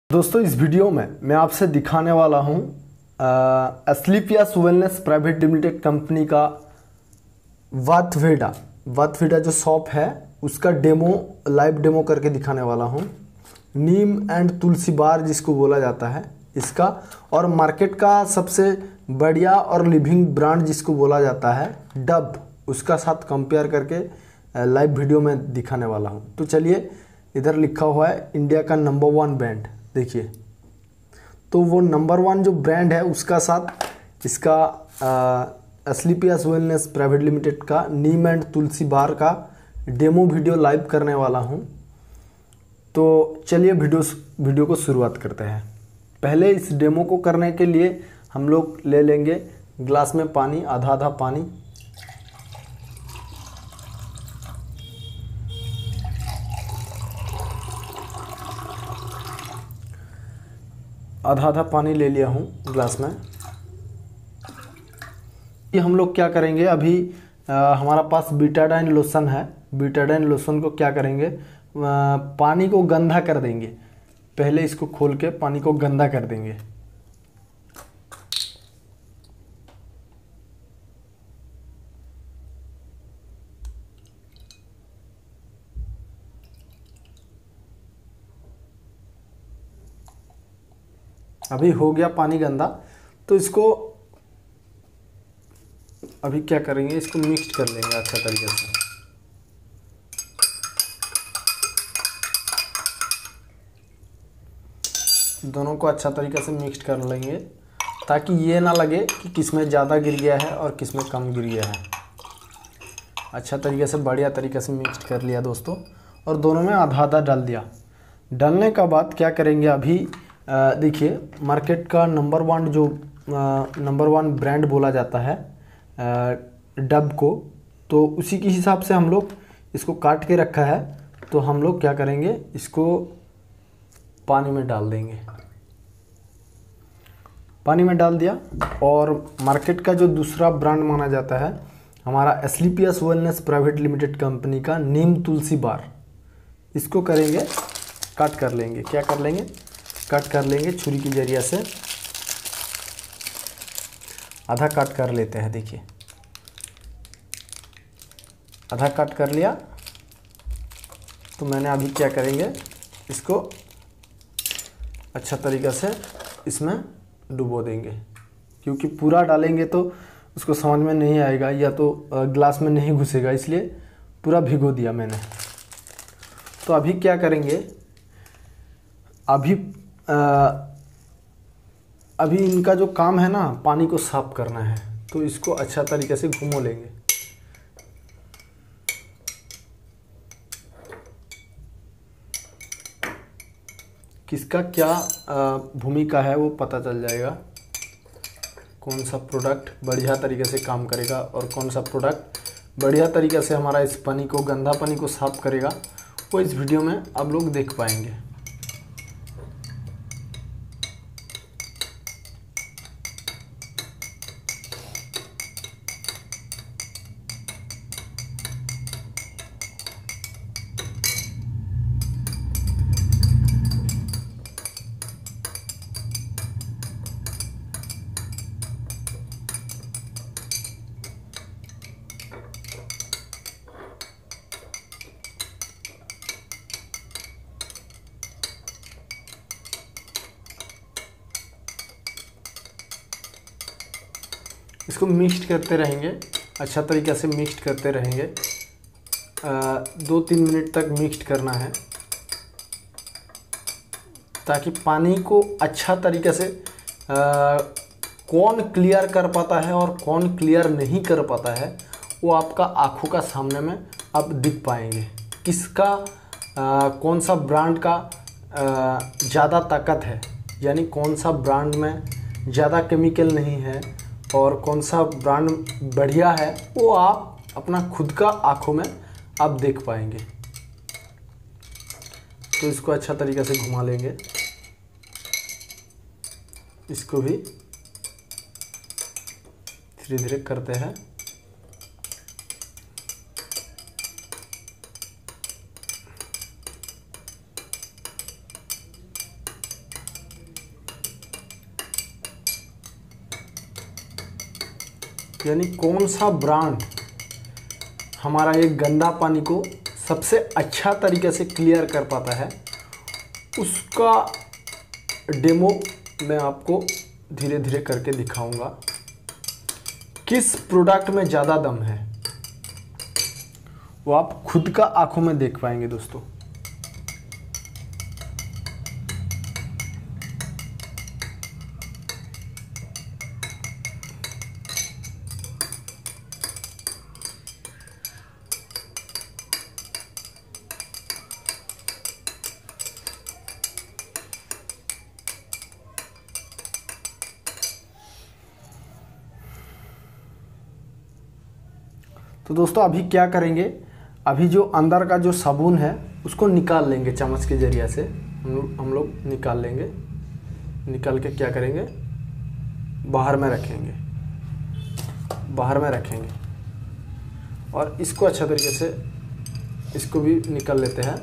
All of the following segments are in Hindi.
दोस्तों इस वीडियो में मैं आपसे दिखाने वाला हूँ Asclepius wellness private limited company का वाथवेडा जो शॉप है उसका लाइव डेमो करके दिखाने वाला हूँ। नीम एंड तुलसी बार जिसको बोला जाता है इसका, और मार्केट का सबसे बढ़िया और लिविंग ब्रांड जिसको बोला जाता है डब, उसका साथ कंपेयर करके लाइव वीडियो में दिखाने वाला हूँ। तो चलिए, इधर लिखा हुआ है इंडिया का नंबर 1 ब्रांड, देखिए। तो वो नंबर 1 जो ब्रांड है उसका साथ इसका एस्क्लेपियस वेलनेस प्राइवेट लिमिटेड का नीम एंड तुलसी बार का डेमो वीडियो लाइव करने वाला हूँ। तो चलिए वीडियो को शुरुआत करते हैं। पहले इस डेमो को करने के लिए हम लोग ले लेंगे ग्लास में पानी, आधा पानी। आधा पानी ले लिया हूँ ग्लास में। ये हम लोग क्या करेंगे, अभी हमारा पास बीटाडाइन लोशन है। बीटाडाइन लोशन को क्या करेंगे, पानी को गंदा कर देंगे। पहले इसको खोल के पानी को गंदा कर देंगे। अभी हो गया पानी गंदा। तो इसको अभी क्या करेंगे, इसको मिक्स कर लेंगे अच्छा तरीके से। दोनों को अच्छा तरीके से मिक्स कर लेंगे ताकि ये ना लगे कि किसमें ज़्यादा गिर गया है और किसमें कम गिर गया है। अच्छा तरीके से बढ़िया तरीके से मिक्स कर लिया दोस्तों, और दोनों में आधा डाल दिया। डालने का बाद क्या करेंगे, अभी देखिए मार्केट का नंबर 1 ब्रांड बोला जाता है डब को, तो उसी के हिसाब से हम लोग इसको काट के रखा है। तो हम लोग क्या करेंगे, इसको पानी में डाल देंगे। पानी में डाल दिया। और मार्केट का जो दूसरा ब्रांड माना जाता है हमारा Asclepius wellness private limited company का नीम तुलसी बार, इसको करेंगे काट कर लेंगे। क्या कर लेंगे, कट कर लेंगे छुरी के जरिए से। आधा कट कर लेते हैं, देखिए आधा कट कर लिया। तो मैंने अभी क्या करेंगे, इसको अच्छा तरीक़ा से इसमें डुबो देंगे, क्योंकि पूरा डालेंगे तो उसको समझ में नहीं आएगा या तो ग्लास में नहीं घुसेगा, इसलिए पूरा भिगो दिया मैंने। तो अभी क्या करेंगे, अभी इनका जो काम है ना, पानी को साफ करना है। तो इसको अच्छा तरीके से घुमो लेंगे। किसका क्या भूमिका है वो पता चल जाएगा, कौन सा प्रोडक्ट बढ़िया तरीके से काम करेगा और कौन सा प्रोडक्ट बढ़िया तरीके से हमारा इस पानी को, गंदा पानी को साफ करेगा, वो इस वीडियो में आप लोग देख पाएंगे। इसको मिक्स करते रहेंगे, अच्छा तरीक़े से मिक्स करते रहेंगे। 2-3 मिनट तक मिक्स करना है ताकि पानी को अच्छा तरीके से कौन क्लियर कर पाता है और कौन क्लियर नहीं कर पाता है वो आपका आँखों का सामने में अब दिख पाएंगे। किसका कौन सा ब्रांड का ज़्यादा ताकत है, यानी कौन सा ब्रांड में ज़्यादा केमिकल नहीं है और कौन सा ब्रांड बढ़िया है, वो आप अपना खुद का आँखों में आप देख पाएंगे। तो इसको अच्छा तरीके से घुमा लेंगे। इसको भी धीरे धीरे करते हैं। यानी कौन सा ब्रांड हमारा एक गंदा पानी को सबसे अच्छा तरीके से क्लियर कर पाता है, उसका डेमो मैं आपको धीरे धीरे करके दिखाऊंगा। किस प्रोडक्ट में ज़्यादा दम है वो आप खुद का आंखों में देख पाएंगे दोस्तों। तो दोस्तों अभी क्या करेंगे, अभी जो अंदर का जो साबुन है उसको निकाल लेंगे चम्मच के जरिए से। हम लोग निकाल लेंगे। निकाल के क्या करेंगे, बाहर में रखेंगे, बाहर में रखेंगे और इसको अच्छा तरीके से इसको भी निकाल लेते हैं।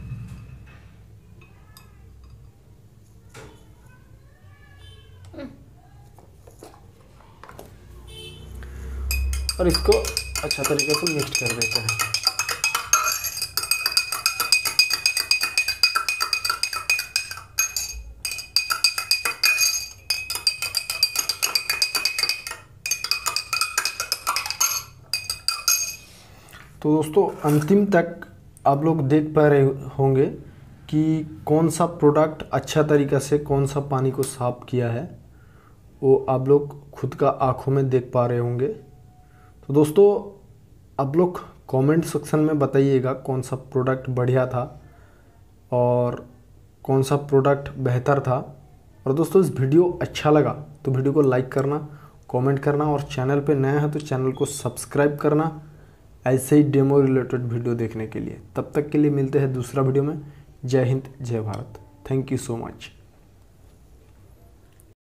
और इसको अच्छा तरीके से मिक्स कर देते हैं। तो दोस्तों अंतिम तक आप लोग देख पा रहे होंगे कि कौन सा प्रोडक्ट अच्छा तरीक़े से कौन सा पानी को साफ़ किया है, वो आप लोग खुद का आँखों में देख पा रहे होंगे। तो दोस्तों आप लोग कमेंट सेक्शन में बताइएगा कौन सा प्रोडक्ट बढ़िया था और कौन सा प्रोडक्ट बेहतर था। और दोस्तों इस वीडियो अच्छा लगा तो वीडियो को लाइक करना, कमेंट करना और चैनल पे नया है तो चैनल को सब्सक्राइब करना ऐसे ही डेमो रिलेटेड वीडियो देखने के लिए। तब तक के लिए मिलते हैं दूसरा वीडियो में। जय हिंद, जय Bharat. Thank you so much.